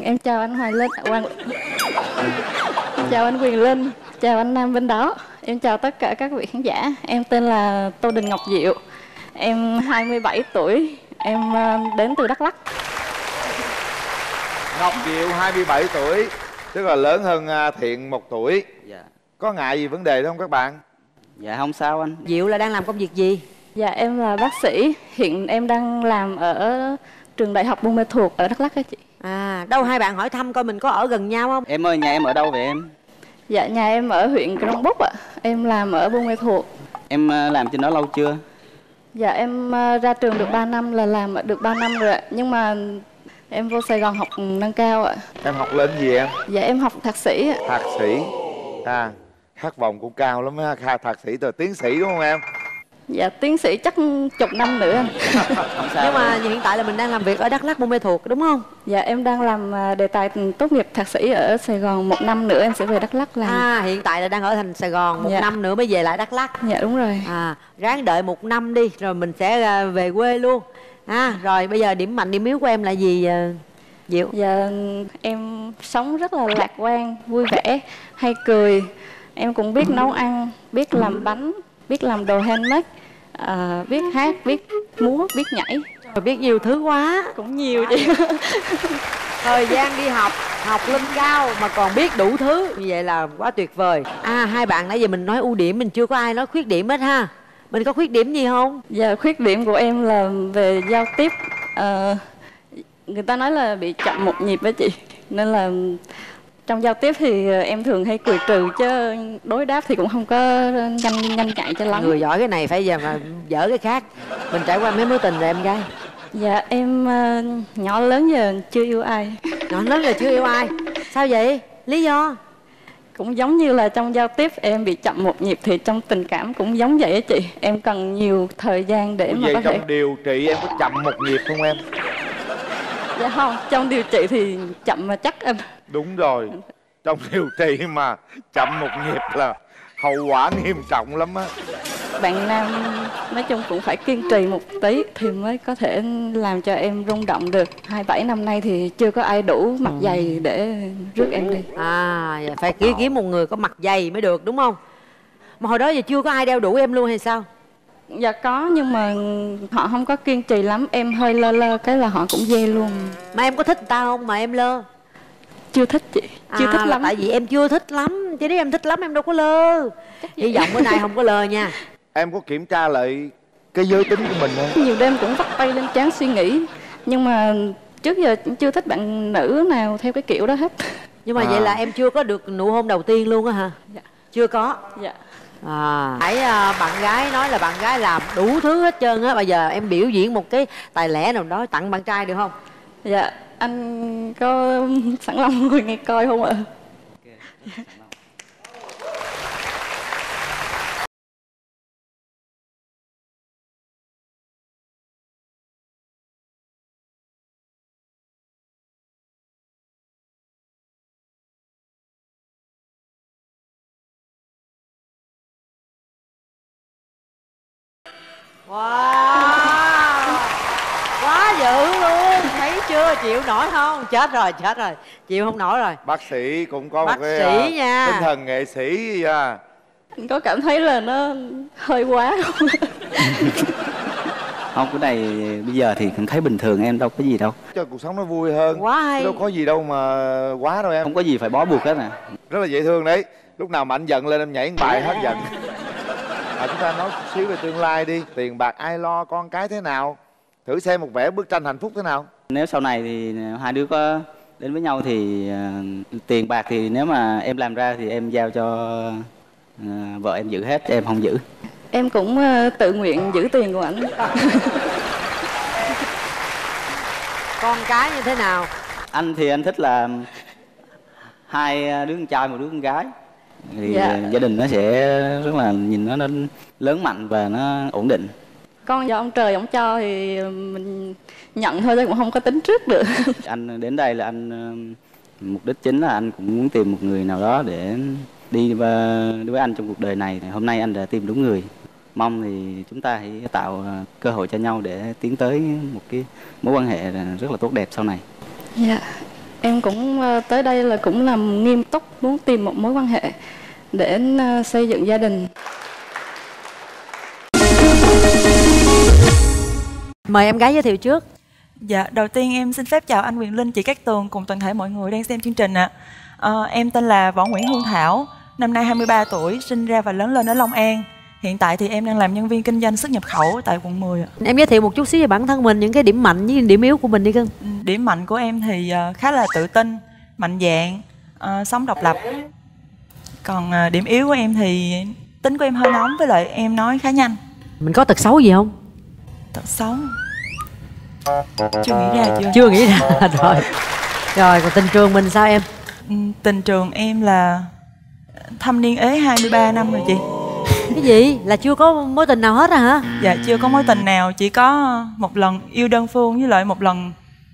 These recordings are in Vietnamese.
em chào anh Hoài Linh, chào anh Quyền Linh, chào anh Nam bên đó. Em chào tất cả các vị khán giả. Em tên là Tô Đình Ngọc Diệu. Em 27 tuổi. Em đến từ Đắk Lắk. Ngọc Diệu 27 tuổi, tức là lớn hơn Thiện 1 tuổi. Dạ. Có ngại gì vấn đề đó không các bạn? Dạ không sao anh. Diệu là đang làm công việc gì? Dạ em là bác sĩ. Hiện em đang làm ở trường đại học Buôn Mê Thuột ở Đắk Lắk đó chị. À, đâu hai bạn hỏi thăm coi mình có ở gần nhau không? Em ơi, nhà em ở đâu vậy em? Dạ nhà em ở huyện Crong Búc ạ. Em làm ở Buôn Mê Thuột. Em làm trên đó lâu chưa? Dạ em ra trường được 3 năm, là làm được 3 năm rồi ạ. Nhưng mà em vô Sài Gòn học nâng cao ạ. Em học lên gì em? Dạ em học thạc sĩ ạ. Thạc sĩ. Khát vọng cũng cao lắm ha. Thạc sĩ từ tiến sĩ đúng không em? Dạ tiến sĩ chắc chục năm nữa anh. Không sao. Nhưng mà hiện tại là mình đang làm việc ở Đắk Lắk, Buôn Mê Thuột đúng không? Dạ em đang làm đề tài tốt nghiệp thạc sĩ ở Sài Gòn. 1 năm nữa em sẽ về Đắk Lắk làm. À, hiện tại là đang ở thành Sài Gòn, 1 Dạ. năm nữa mới về lại Đắk Lắk. Dạ đúng rồi. À, ráng đợi 1 năm đi rồi mình sẽ về quê luôn. Rồi bây giờ điểm mạnh điểm yếu của em là gì Diệu? Dạ em sống rất là lạc quan, vui vẻ, hay cười. Em cũng biết nấu ăn, biết làm bánh, biết làm đồ handmade, biết hát, biết múa, biết nhảy. Rồi biết nhiều thứ quá. Cũng nhiều chị. Thời gian đi học, học lên cao mà còn biết đủ thứ, như vậy là quá tuyệt vời. Hai bạn nãy giờ mình nói ưu điểm, mình chưa có ai nói khuyết điểm hết ha. Mình có khuyết điểm gì không? Dạ khuyết điểm của em là về giao tiếp. Người ta nói là bị chậm một nhịp đó chị. Nên là trong giao tiếp thì em thường hay cười trừ, chứ đối đáp thì cũng không có nhanh nhạy cho lắm. Người giỏi cái này phải giờ mà dở cái khác. Mình trải qua mấy mối tình rồi em gái? Dạ em nhỏ lớn giờ chưa yêu ai. Nhỏ lớn là chưa yêu ai? Sao vậy? Lý do? Cũng giống như là trong giao tiếp em bị chậm một nhịp, thì trong tình cảm cũng giống vậy á chị. Em cần nhiều thời gian để mà vậy có thể... trong điều trị em có chậm một nhịp không em? Dạ không, trong điều trị thì chậm mà chắc anh. Đúng rồi, trong điều trị mà chậm một nhịp là hậu quả nghiêm trọng lắm á. Bạn nam nói chung cũng phải kiên trì một tí thì mới có thể làm cho em rung động được. 27 năm nay thì chưa có ai đủ mặt dày để rước em đi. Vậy phải kiếm một người có mặt dày mới được đúng không? Mà hồi đó giờ chưa có ai đeo đủ em luôn hay sao? Dạ có, nhưng mà họ không có kiên trì lắm. Em hơi lơ lơ cái là họ cũng dê luôn. Mà em có thích người ta không mà em lơ? Chưa thích chị, chưa thích lắm. Tại vì em chưa thích lắm, chứ nếu em thích lắm em đâu có lơ. Hy vọng bữa nay không có lơ nha. Em có kiểm tra lại cái giới tính của mình không? Nhiều đêm cũng vắt tay lên trán suy nghĩ. Nhưng mà trước giờ chưa thích bạn nữ nào theo cái kiểu đó hết. Nhưng mà vậy là em chưa có được nụ hôn đầu tiên luôn á hả? Dạ. Chưa có? Dạ. Nãy bạn gái nói là bạn gái làm đủ thứ hết trơn á. Bây giờ em biểu diễn một cái tài lẻ nào đó tặng bạn trai được không? Dạ, anh có sẵn lòng ngồi nghe coi không ạ? Wow, quá dữ luôn, thấy chưa, chịu nổi không? Chết rồi, chịu không nổi rồi. Bác sĩ cũng có Bác một cái sĩ nha. tinh thần nghệ sĩ nha. Có cảm thấy là nó hơi quá không? Không, cái này bây giờ thì thấy bình thường, em đâu có gì đâu. Cho cuộc sống nó vui hơn. Quá hay. Chứ đâu có gì đâu mà quá đâu em. Không có gì phải bó buộc hết nè. Rất là dễ thương đấy. Lúc nào mà anh giận lên em nhảy một bài hết giận. Chúng ta nói chút xíu về tương lai đi. Tiền bạc ai lo, con cái thế nào? Thử xem một vẽ bức tranh hạnh phúc thế nào. Nếu sau này thì hai đứa có đến với nhau thì tiền bạc thì nếu mà em làm ra thì em giao cho vợ em giữ hết, em không giữ. Em cũng tự nguyện giữ tiền của anh. Con cái như thế nào? Anh thì anh thích là 2 đứa con trai, 1 đứa con gái. Thì Dạ. gia đình nó sẽ rất là nhìn nó lớn mạnh và nó ổn định. Con do ông trời ông cho thì mình nhận thôi, chứ cũng không có tính trước được. Anh đến đây là anh mục đích chính là anh cũng muốn tìm một người nào đó để đi với anh trong cuộc đời này. Hôm nay anh đã tìm đúng người. Mong thì chúng ta hãy tạo cơ hội cho nhau để tiến tới một cái mối quan hệ rất là tốt đẹp sau này. Dạ. Em cũng tới đây là cũng làm nghiêm túc, muốn tìm một mối quan hệ để xây dựng gia đình. Mời em gái giới thiệu trước. Dạ, đầu tiên em xin phép chào anh Quyền Linh, chị Cát Tường cùng toàn thể mọi người đang xem chương trình ạ. Em tên là Võ Nguyễn Hương Thảo, năm nay 23 tuổi, sinh ra và lớn lên ở Long An. Hiện tại thì em đang làm nhân viên kinh doanh xuất nhập khẩu tại quận 10 ạ. Em giới thiệu một chút xíu về bản thân mình, những cái điểm mạnh với điểm yếu của mình đi cưng. Điểm mạnh của em thì khá là tự tin, mạnh dạn, sống độc lập. Còn điểm yếu của em thì tính của em hơi nóng, với lại em nói khá nhanh. Mình có tật xấu gì không? Tật xấu chưa nghĩ ra chưa? Chưa nghĩ ra rồi. Rồi còn tình trường mình sao em? Tình trường em là thâm niên ế 23 năm rồi chị. Cái gì? Là chưa có mối tình nào hết à hả? Dạ chưa có mối tình nào, chỉ có một lần yêu đơn phương với lại một lần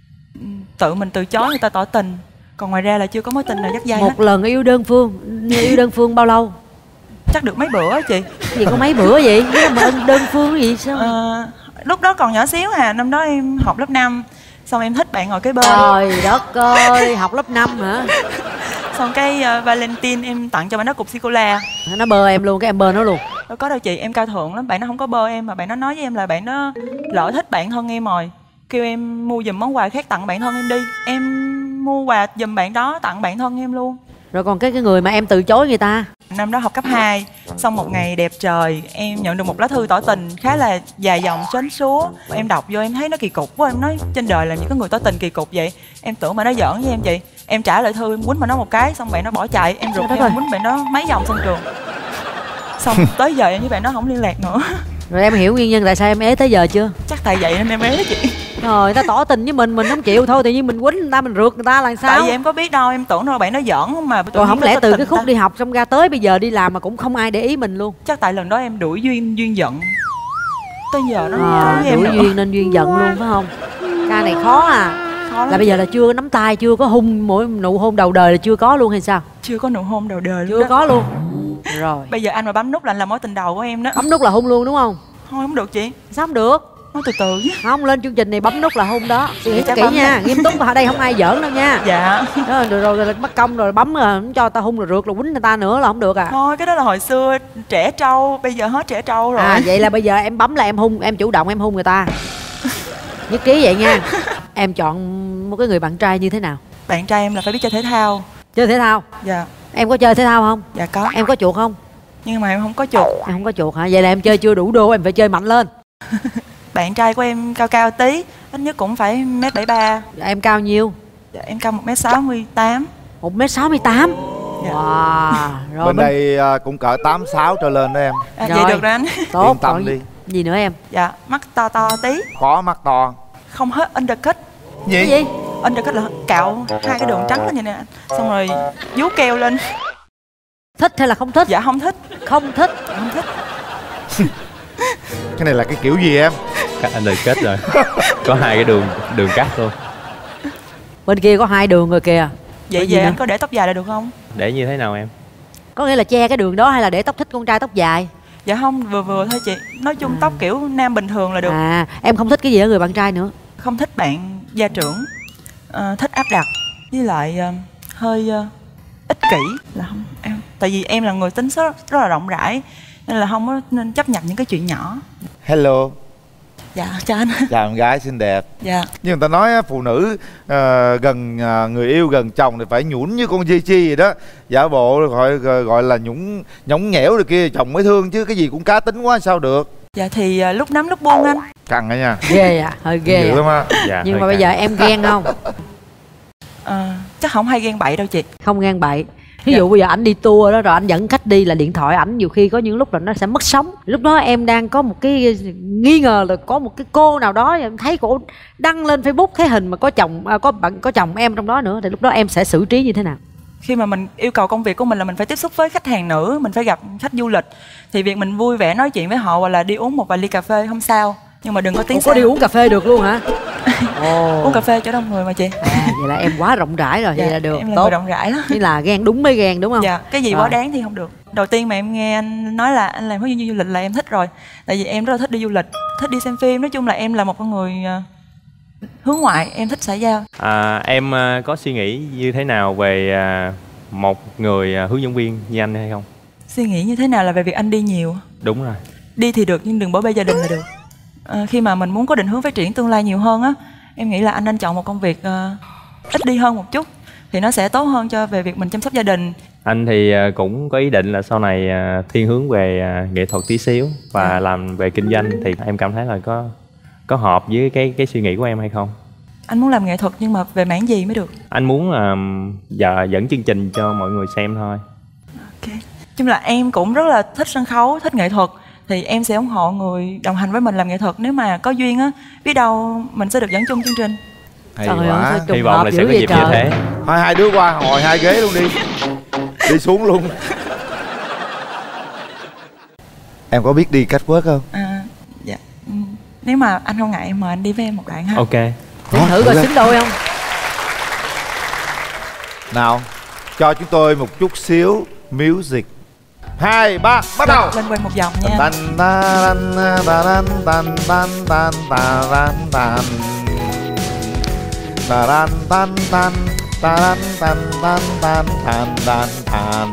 tự mình từ chối người ta tỏ tình. Còn ngoài ra là chưa có mối tình nào dắt dây hết. Một lần yêu đơn phương. Yêu đơn phương bao lâu? Chắc được mấy bữa chị. Cái gì có mấy bữa vậy? Cái mà đơn phương cái gì sao? Lúc đó còn nhỏ xíu à, năm đó em học lớp 5. Xong em thích bạn ngồi kế bên. Trời đất ơi, học lớp 5 hả? Xong cái Valentine em tặng cho bạn đó cục sô-cô-la. Nó bơ em luôn, cái em bơ nó luôn. Đâu có đâu chị, em cao thượng lắm, bạn nó không có bơ em mà bạn nó nói với em là bạn nó lỡ thích bạn thân em rồi, kêu em mua giùm món quà khác tặng bạn thân em đi. Em mua quà giùm bạn đó tặng bạn thân em luôn. Rồi còn cái người mà em từ chối người ta? Năm đó học cấp 2, xong một ngày đẹp trời em nhận được một lá thư tỏ tình khá là dài dòng sến súa. Em đọc vô em thấy nó kỳ cục quá, em nói trên đời làm gì có người tỏ tình kỳ cục vậy. Em tưởng mà nó giỡn với em chị. Em trả lời thư em quýnh mà nó một cái, xong bạn nó bỏ chạy, em rụt theo em quýnh bạn nó mấy vòng sân trường. Xong tới giờ em với bạn nó không liên lạc nữa. Rồi em hiểu nguyên nhân tại sao em ế tới giờ chưa? Chắc tại vậy nên em ế đó chị. Rồi ta tỏ tình với mình không chịu thôi, tự nhiên mình quýnh người ta, mình rượt người ta là sao? Tại vì em có biết đâu, em tưởng đâu bạn nó giỡn mà. Rồi không lẽ từ cái khúc đi học xong ra tới bây giờ đi làm mà cũng không ai để ý mình luôn? Chắc tại lần đó em đuổi duyên giận. Tới giờ nó không với em đuổi nữa. duyên nên duyên giận luôn phải không? Ca này khó à. Khó lắm. Là bây giờ là chưa nắm tay, chưa có hôn, mỗi nụ hôn đầu đời là chưa có luôn hay sao? Chưa có nụ hôn đầu đời Chưa luôn đó. có luôn. Rồi Bây giờ anh mà bấm nút là anh là mối tình đầu của em đó. bấm nút là hôn luôn đúng không? Thôi không được chị. Sao không được? Nói từ từ chứ. Không, lên chương trình này bấm nút là hôn đó. Suy nghĩ Chắc kỹ bấm nha, nha. nghiêm túc, ở đây không ai giỡn đâu nha. Dạ. Đó, rồi bắt công rồi bấm rồi không cho ta hôn rồi rượt là quýnh người ta nữa là không được à. Thôi cái đó là hồi xưa trẻ trâu, bây giờ hết trẻ trâu rồi. À vậy là bây giờ em bấm là em hôn, em chủ động em hôn người ta. Nhất trí vậy nha. Em chọn một cái người bạn trai như thế nào? Bạn trai em là phải biết chơi thể thao. Chơi thể thao? Dạ. Em có chơi thể thao không? Dạ có. Em có chuột không? Nhưng mà em không có chuột. Em không có chuột hả? Vậy là em chơi chưa đủ đô, em phải chơi mạnh lên. Bạn trai của em cao cao tí, ít nhất cũng phải 1m73. Em cao nhiêu? Dạ, em cao 1m68. 1m68. Dạ. Wow. Rồi Bên đây cũng cỡ 86 trở lên đó em. Vậy Rồi. được rồi anh. tốt. Yên tâm Còn đi. gì nữa em? Dạ, mắt to to tí. Có mắt to. Không hết undercut. Cái gì? Undercut là cạo hai cái đường trắng lên vậy nè. Xong rồi vuốt keo lên. Thích hay là không thích? Dạ không thích. Không thích. Không thích. Cái này là cái kiểu gì em? Cắt anh đời kết rồi. Có hai cái đường cắt thôi. Bên kia có hai đường rồi kìa. Vậy gì về nữa? anh có để tóc dài là được không? Để như thế nào em? Có nghĩa là che cái đường đó hay là để tóc thích con trai tóc dài? Dạ không, vừa vừa thôi chị. Nói chung tóc kiểu nam bình thường là được. À em không thích cái gì ở người bạn trai nữa? Không thích bạn gia trưởng, thích áp đặt, với lại hơi ích kỷ là không em. Tại vì em là người tính rất là rộng rãi nên là không có nên chấp nhận những cái chuyện nhỏ. Hello. Dạ chào anh. Chào em gái xinh đẹp. Dạ. Nhưng người ta nói phụ nữ gần người yêu gần chồng thì phải nhũn như con Chi Chi vậy đó. Giả bộ gọi là nhõng nhẽo rồi kia, chồng mới thương chứ, cái gì cũng cá tính quá sao được. Dạ thì lúc nắm lúc buông anh. Căng đó nha. Ghê à, hơi ghê Dữ lắm à. á. Dạ, Nhưng hơi mà bây căng. giờ em ghen không? Chắc không hay ghen bậy đâu chị. Không ghen bậy. Ví dụ bây giờ ảnh đi tour đó rồi anh dẫn khách đi là điện thoại ảnh nhiều khi có những lúc là nó sẽ mất sóng. Lúc đó em đang có một cái nghi ngờ là có một cái cô nào đó em thấy cô đăng lên Facebook cái hình mà có chồng có chồng em trong đó nữa thì lúc đó em sẽ xử trí như thế nào? Khi mà mình yêu cầu công việc của mình là mình phải tiếp xúc với khách hàng nữ, mình phải gặp khách du lịch, thì việc mình vui vẻ nói chuyện với họ hoặc là đi uống một vài ly cà phê không sao, nhưng mà đừng có tiếng Có đi uống cà phê được luôn hả? uống cà phê chỗ đông người mà chị. Vậy là em quá rộng rãi rồi. Dạ, vậy là được. em là Tốt. người rộng rãi lắm. Như là ghen đúng mới ghen đúng không? Dạ, cái gì Rồi. quá đáng thì không được. Đầu tiên mà em nghe anh nói là anh làm hướng dẫn viên du lịch là em thích rồi. Tại vì em rất là thích đi du lịch, thích đi xem phim. Nói chung là em là một con người Hướng ngoại, em thích xã giao. Em có suy nghĩ như thế nào về một người hướng dẫn viên như anh hay không? Suy nghĩ như thế nào là về việc anh đi nhiều? Đúng rồi. Đi thì được nhưng đừng bỏ bê gia đình là được. Khi mà mình muốn có định hướng phát triển tương lai nhiều hơn á, em nghĩ là anh nên chọn một công việc ít đi hơn một chút, thì nó sẽ tốt hơn cho về việc mình chăm sóc gia đình. Anh thì cũng có ý định là sau này thiên hướng về nghệ thuật tí xíu và làm về kinh doanh, thì em cảm thấy là có hợp với cái suy nghĩ của em hay không? Anh muốn làm nghệ thuật nhưng mà về mảng gì mới được? Anh muốn dẫn chương trình cho mọi người xem thôi. Ok. Chung là em cũng rất là thích sân khấu, thích nghệ thuật, thì em sẽ ủng hộ người đồng hành với mình làm nghệ thuật. Nếu mà có duyên á, biết đâu mình sẽ được dẫn chung chương trình. Hay Trời quá. ơi, Hy vọng là sẽ có dịp như thế. Thôi hai đứa qua ngồi hai ghế luôn đi. Đi xuống luôn. Em có biết đi catwalk không? Dạ. Nếu mà anh không ngại em mời anh đi với em một đoạn ha. Ok. Để thử coi xứng đôi không. Nào, cho chúng tôi một chút xíu music. 2, 3, bắt đầu. Lên quay một vòng nha. Tan tan tan tan tan tan tan tan taran tan tan taran tan tan tan tan tan tan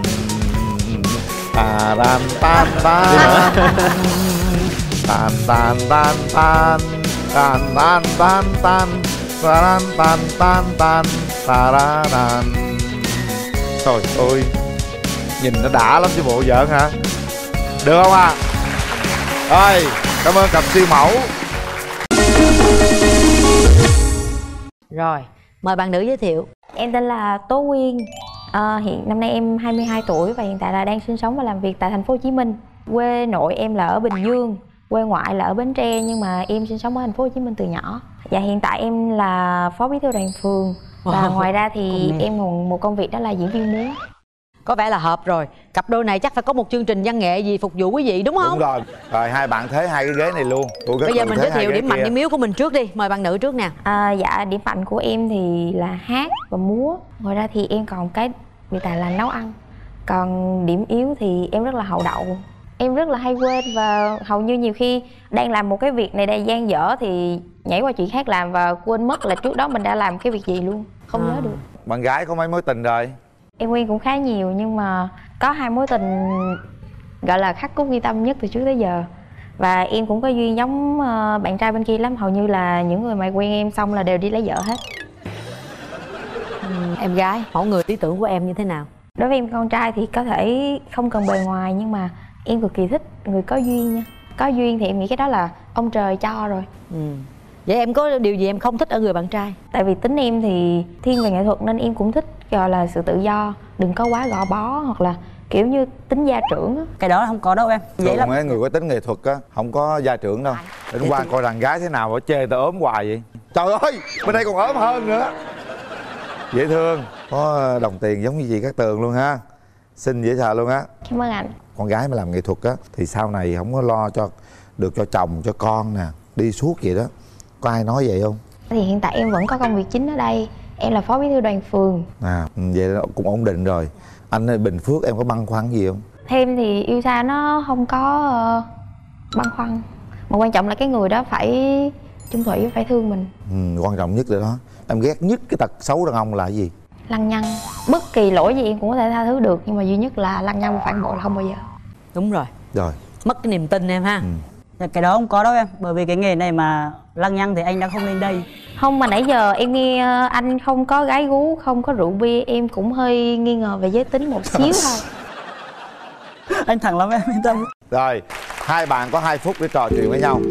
taran tan tan tan tan tan tan tan tan tan tan taran tan tan tan taran. Trời ơi, nhìn nó đã lắm chứ bộ giỡn hả? Được không à? Rồi, cảm ơn cặp siêu mẫu. Rồi, mời bạn nữ giới thiệu. Em tên là Tố Quyên. Hiện năm nay em 22 tuổi và hiện tại là đang sinh sống và làm việc tại thành phố Hồ Chí Minh. Quê nội em là ở Bình Dương, quê ngoại là ở Bến Tre, nhưng mà em sinh sống ở thành phố Hồ Chí Minh từ nhỏ. Và hiện tại em là phó bí thư đoàn phường. Và ngoài ra thì em còn một công việc đó là diễn viên múa. Có vẻ là hợp rồi. Cặp đôi này chắc phải có một chương trình văn nghệ gì phục vụ quý vị đúng không? Đúng rồi. Rồi hai bạn thế hai cái ghế này luôn. Bây giờ mình giới thiệu điểm mạnh điểm yếu của mình trước đi. Mời bạn nữ trước nè. Dạ, điểm mạnh của em thì là hát và múa. Ngoài ra thì em còn cái việc là nấu ăn. Còn điểm yếu thì em rất là hậu đậu. Em rất là hay quên và hầu như nhiều khi đang làm một cái việc này đang dang dở thì nhảy qua chuyện khác làm và quên mất là trước đó mình đã làm cái việc gì luôn. Không nhớ được. Bạn gái có mấy mối tình rồi? Em Nguyên cũng khá nhiều nhưng mà có 2 mối tình gọi là khắc cốt ghi tâm nhất từ trước tới giờ. Và em cũng có duyên giống bạn trai bên kia lắm. Hầu như là những người mà quen em xong là đều đi lấy vợ hết. Em gái, mẫu người lý tưởng của em như thế nào? Đối với em con trai thì có thể không cần bề ngoài, nhưng mà em cực kỳ thích người có duyên nha. Có duyên thì em nghĩ cái đó là ông trời cho rồi. Vậy em có điều gì em không thích ở người bạn trai? Tại vì tính em thì thiên về nghệ thuật nên em cũng thích gọi là sự tự do, đừng có quá gò bó hoặc là kiểu như tính gia trưởng á. Cái đó không có đâu em. Vậy lắm. Mấy người có tính nghệ thuật á không có gia trưởng đâu. Đến qua coi đàn gái thế nào mà chê tao ốm hoài vậy. Trời ơi, bên đây còn ốm hơn nữa. Dễ thương, có đồng tiền giống như chị Cát Tường luôn ha. Xinh dễ sợ luôn á. Cảm ơn anh. Con gái mà làm nghệ thuật á thì sau này không có lo được cho chồng cho con nè, đi suốt vậy đó. Có ai nói vậy không? Thì hiện tại em vẫn có công việc chính ở đây. Em là phó bí thư đoàn phường. Vậy cũng ổn định rồi. Anh ở Bình Phước em có băn khoăn gì không? Thêm thì yêu xa nó không có băn khoăn. Mà quan trọng là cái người đó phải chung thủy, phải thương mình. Quan trọng nhất là đó. Em ghét nhất cái tật xấu đàn ông là cái gì? Lăng nhăng. Bất kỳ lỗi gì em cũng có thể tha thứ được, nhưng mà duy nhất là lăng nhăng và phản bội là không bao giờ. Đúng rồi. Rồi. Mất cái niềm tin em ha. Cái đó không có đâu em. Bởi vì cái nghề này mà lăng nhăng thì anh đã không lên đây. Không, mà nãy giờ em nghe anh không có gái gú, không có rượu bia, em cũng hơi nghi ngờ về giới tính một xíu thôi. Anh thẳng lắm em, yên tâm. Rồi, hai bạn có 2 phút để trò chuyện với nhau.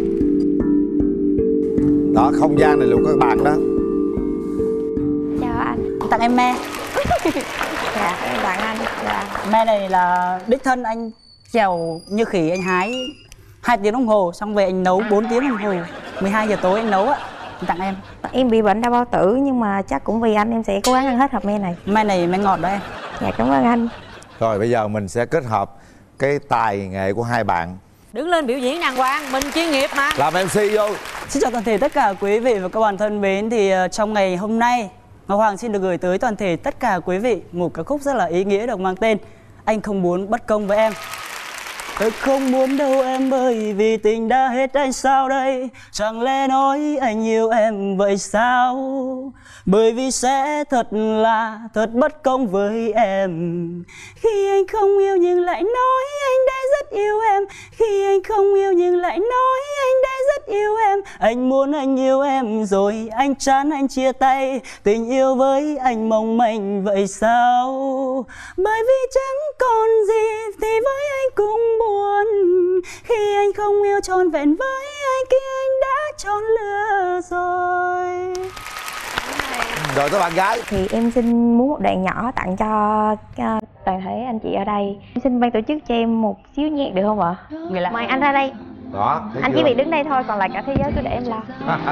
Đó, không gian này luôn các bạn đó. Chào anh. Tặng em me. Dạ, em tặng anh. Dạ. Me này là đích thân anh trèo như khỉ, anh hái 2 tiếng đồng hồ, xong về anh nấu 4 tiếng đồng hồ. 12 giờ tối anh nấu ạ. Anh tặng em. Em bị bệnh đau bao tử nhưng mà chắc cũng vì anh em sẽ cố gắng ăn hết hộp me này. Me này me ngọt đó em. Dạ, cảm ơn anh. Rồi bây giờ mình sẽ kết hợp cái tài nghệ của hai bạn. Đứng lên biểu diễn đàng hoàng, mình chuyên nghiệp mà. Làm MC vô. Xin chào toàn thể tất cả quý vị và các bạn thân mến. Thì trong ngày hôm nay, Ngọc Hoàng xin được gửi tới toàn thể tất cả quý vị một ca khúc rất là ý nghĩa được mang tên Anh Không Muốn Bất Công Với Em. Thật không muốn đâu em ơi, vì tình đã hết anh sao đây? Chẳng lẽ nói anh yêu em vậy sao? Bởi vì sẽ thật bất công với em. Khi anh không yêu nhưng lại nói anh đã rất yêu em. Khi anh không yêu nhưng lại nói anh đã rất yêu em. Anh muốn anh yêu em rồi anh chán anh chia tay. Tình yêu với anh mong manh vậy sao? Bởi vì chẳng còn gì thì với anh cũng buồn. Khi anh không yêu trọn vẹn với anh, kia anh đã chọn lừa rồi. Rồi tới bạn gái. Thì em xin muốn một đoạn nhỏ tặng cho toàn thể anh chị ở đây. Em xin ban tổ chức cho em một xíu nhạc được không ạ? Mời anh ra đây. Đó, anh chỉ việc đứng đây thôi, còn lại cả thế giới cứ để em lo.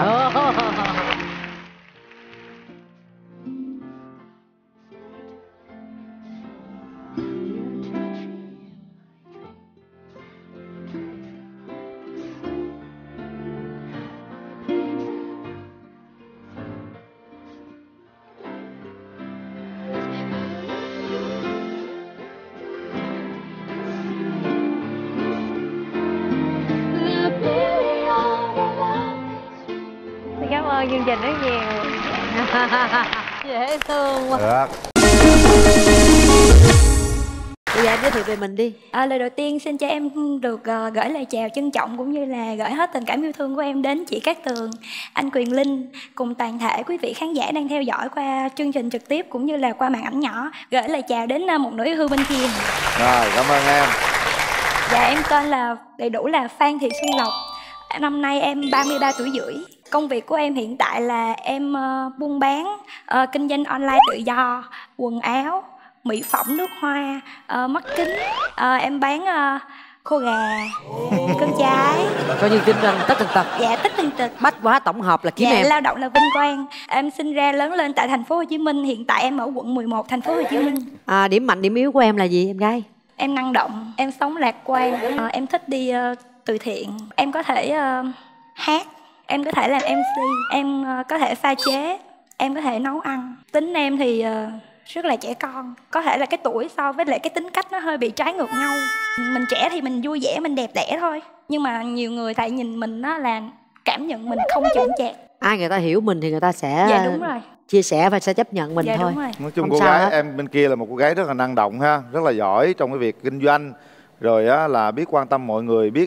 Cảm ơn chương trình rất nhiều. Dễ thương quá. Được. Bây giờ em giới thiệu về mình đi. Lời đầu tiên xin cho em được gửi lời chào trân trọng cũng như là gửi hết tình cảm yêu thương của em đến chị Cát Tường, anh Quyền Linh cùng toàn thể quý vị khán giả đang theo dõi qua chương trình trực tiếp cũng như là qua màn ảnh nhỏ. Gửi lời chào đến một nửa yêu thương bên kia. Rồi, cảm ơn em. Dạ em tên là đầy đủ là Phan Thị Xuân Lộc. Năm nay em 33 tuổi rưỡi. Công việc của em hiện tại là em buôn bán, kinh doanh online tự do, quần áo, mỹ phẩm, nước hoa, mắt kính. Em bán khô gà, cơm trái. Coi như kinh doanh tất tần tật. Dạ tất tần tật. Bách hóa tổng hợp là kiếm dạ, em. Lao động là vinh quang. Em sinh ra lớn lên tại thành phố Hồ Chí Minh. Hiện tại em ở quận 11 thành phố Hồ Chí Minh. Điểm mạnh điểm yếu của em là gì em gái? Em năng động, em sống lạc quan, em thích đi từ thiện. Em có thể hát, em có thể làm MC, em có thể pha chế, em có thể nấu ăn. Tính em thì rất là trẻ con. Có thể là cái tuổi so với lại cái tính cách nó hơi bị trái ngược nhau. Mình trẻ thì mình vui vẻ, mình đẹp đẽ thôi. Nhưng mà nhiều người tại nhìn mình đó là cảm nhận mình không chững chạc. Ai người ta hiểu mình thì người ta sẽ dạ đúng rồi, chia sẻ và sẽ chấp nhận mình dạ, thôi. Đúng rồi. Nói chung không cô gái hết. em bên kia là một cô gái rất là năng động ha, rất là giỏi trong cái việc kinh doanh. Rồi á, là biết quan tâm mọi người, biết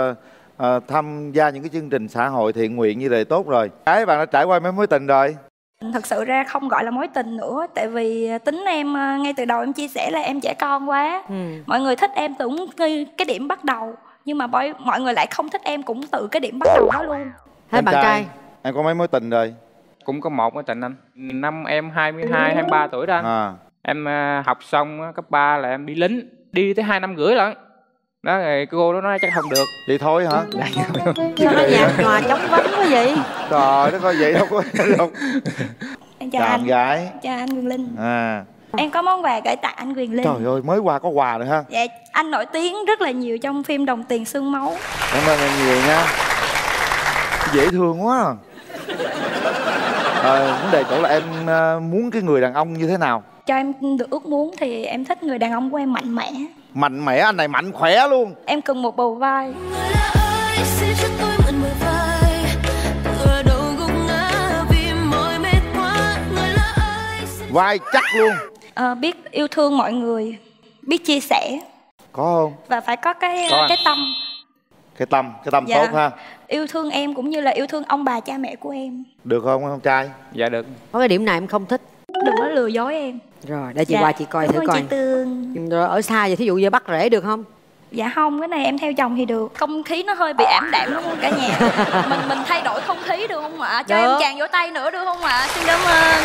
tham gia những cái chương trình xã hội thiện nguyện như vậy tốt rồi. Cái bạn đã trải qua mấy mối tình rồi? Thật sự ra không gọi là mối tình nữa. Tại vì tính em ngay từ đầu em chia sẻ là em trẻ con quá. Mọi người thích em từ cái điểm bắt đầu. Nhưng mà mọi người lại không thích em cũng từ cái điểm bắt đầu đó luôn. Hai bạn trai em có mấy mối tình rồi? Cũng có một mối tình anh. Năm em 22, 23 tuổi đó anh. Em học xong cấp 3 là em đi lính. Đi tới 2 năm rưỡi lận. Đó rồi cô đó nói chắc không được. Đi thôi hả? Sao nó nhạt nhòa trống vắng quá vậy? Trời đất ơi, vậy đâu có đâu. Em chào anh gái. Chào anh Quyền Linh. Em có món quà gửi tặng anh Quyền Linh. Trời ơi, mới qua có quà rồi ha. Dạ, anh nổi tiếng rất là nhiều trong phim Đồng Tiền Xương Máu. Cảm ơn em nhiều nha. Dễ thương quá. Vấn đề chỗ là em muốn cái người đàn ông như thế nào? Cho em được ước muốn thì em thích người đàn ông của em mạnh mẽ. Mạnh mẽ, anh này mạnh khỏe luôn. Em cần một bầu vai. Vai chắc luôn. Biết yêu thương mọi người, biết chia sẻ. Có không? Và phải có cái tâm. Cái tâm Dạ. tốt ha. Yêu thương em cũng như là yêu thương ông bà cha mẹ của em. Được không con trai? Dạ được. Có cái điểm nào em không thích? Đừng có lừa dối em. Rồi để chị qua chị coi thử coi. Chị Tường. Rồi ở xa vậy thí dụ như bắt rễ được không? Dạ không, cái này em theo chồng thì được. Không khí nó hơi bị ảm đạm đúng không cả nhà? Mình thay đổi không khí được không ạ? Cho được. em tràn vỗ tay nữa được không ạ? Xin cảm ơn.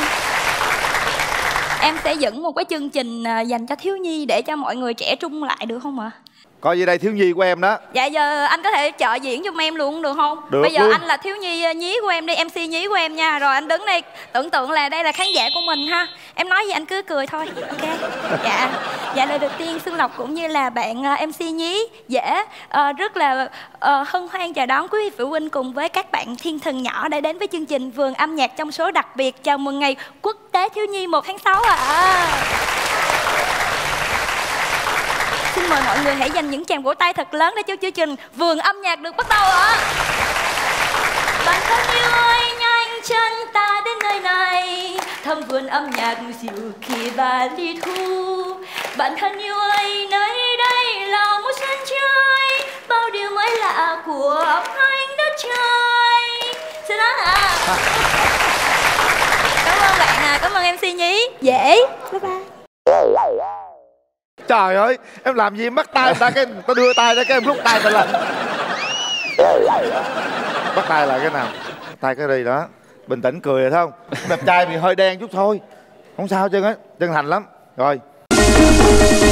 Em sẽ dẫn một cái chương trình dành cho thiếu nhi để cho mọi người trẻ trung lại được không ạ? Coi gì đây, thiếu nhi của em đó. Dạ giờ anh có thể trợ diễn giùm em luôn được không? Được. Bây giờ luôn. anh là thiếu nhi nhí của em đi, MC nhí của em nha. Rồi anh đứng đây tưởng tượng là đây là khán giả của mình ha. Em nói gì anh cứ cười thôi. Ok. Dạ lời đầu tiên Xuân Lộc cũng như là bạn MC nhí dễ rất là hân hoan chào đón quý vị phụ huynh cùng với các bạn thiên thần nhỏ đã đến với chương trình Vườn Âm Nhạc trong số đặc biệt chào mừng ngày Quốc tế Thiếu nhi 1 tháng 6 ạ. xin mời mọi người hãy dành những tràng vỗ tay thật lớn để cho chương trình Vườn Âm Nhạc được bắt đầu ạ. Bạn thân yêu ơi, nhanh chân ta đến nơi này, thăm vườn âm nhạc dịu kỳ và ly thu. Bạn thân yêu ơi, nơi đây là một sân chơi, bao điều mới lạ của anh đất trời. Xin lỗi ạ. Cảm ơn bạn à, cảm ơn MC Nhí. Dễ. Bye bye. Trời ơi, em làm gì mất tay người ta, cái tao đưa tay ra cái em rút tay mình lên. Bắt tay lại cái nào, tay cái đi đó, bình tĩnh cười rồi thấy không? Đẹp trai bị hơi đen chút thôi, không sao chứ á, chân thành lắm. Rồi